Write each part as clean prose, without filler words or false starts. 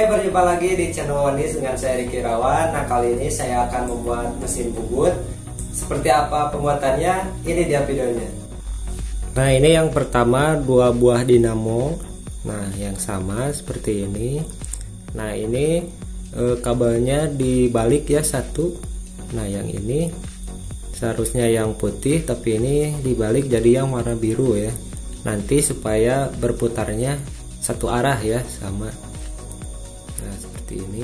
berjumpa lagi di channel Wanis dengan saya Riki Rawan. Nah, kali ini saya akan membuat mesin bubut. Seperti apa pembuatannya? Ini dia videonya. Nah, ini yang pertama 2 buah dinamo. Nah, yang sama seperti ini. Nah, ini kabelnya dibalik ya satu. Nah, yang ini seharusnya yang putih, tapi ini dibalik jadi yang warna biru ya. Nanti supaya berputarnya satu arah ya, sama. Nah, seperti ini.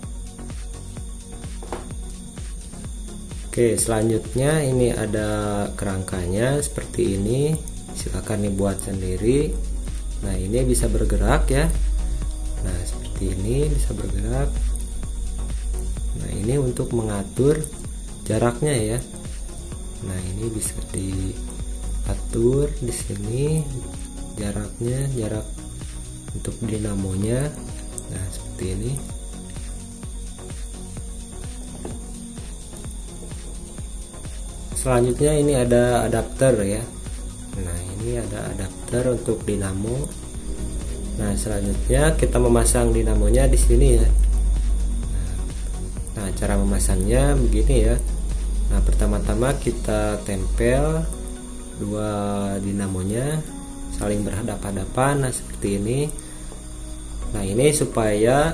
Oke, selanjutnya ini ada kerangkanya seperti ini. Silakan dibuat sendiri. Nah, ini bisa bergerak ya. Nah, seperti ini bisa bergerak. Nah, ini untuk mengatur jaraknya ya. Nah, ini bisa diatur di sini jaraknya, jarak untuk dinamonya. Nah, seperti ini. Selanjutnya ini ada adapter ya. Nah, ini ada adapter untuk dinamo. Nah, selanjutnya kita memasang dinamonya di sini ya. Nah, cara memasangnya begini ya. Nah, pertama-tama kita tempel 2 dinamonya saling berhadapan-hadapan. Nah, seperti ini. Nah, ini supaya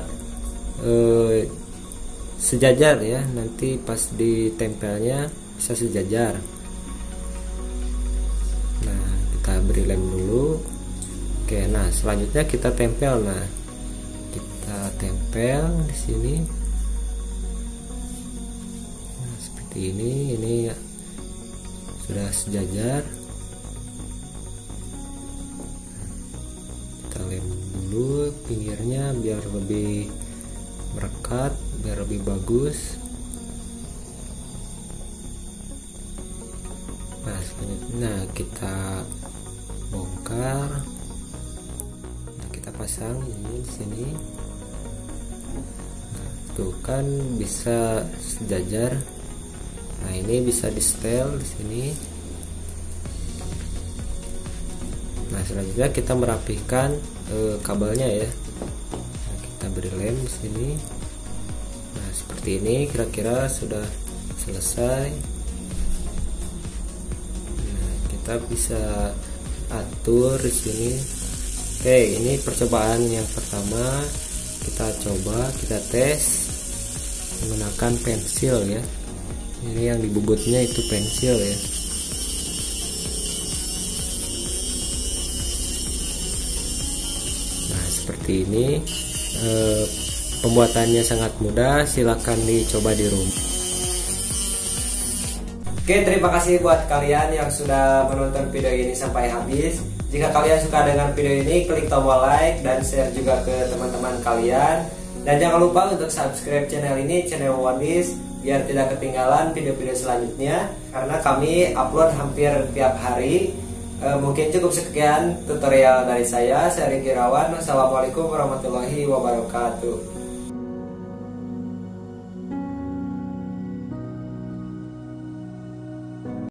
sejajar ya, nanti pas ditempelnya bisa sejajar. Nah, kita beri lem dulu. Oke, nah selanjutnya kita tempel. Nah, kita tempel di sini. Nah, seperti ini sudah sejajar. Kita lem dulu pinggirnya biar lebih merekat, biar lebih bagus. Nah, selanjutnya kita bongkar. Nah, kita pasang ini di sini. Nah, tuh kan bisa sejajar. Nah, ini bisa di setel di sini. Nah, selanjutnya kita merapikan kabelnya ya. Nah, kita beri lem di sini. Nah, seperti ini kira-kira sudah selesai. Nah, kita bisa atur di sini. Oke, ini percobaan yang pertama. Kita coba, kita tes menggunakan pensil ya. Ini yang di bubutnya itu pensil ya. Seperti ini. Pembuatannya sangat mudah, silakan dicoba di rumah. Oke, terima kasih buat kalian yang sudah menonton video ini sampai habis. Jika kalian suka dengan video ini, klik tombol like dan share juga ke teman-teman kalian. Dan jangan lupa untuk subscribe channel ini, channel Wanis, biar tidak ketinggalan video-video selanjutnya, karena kami upload hampir tiap hari. Mungkin cukup sekian tutorial dari saya Riki Rawan. Wassalamualaikum warahmatullahi wabarakatuh.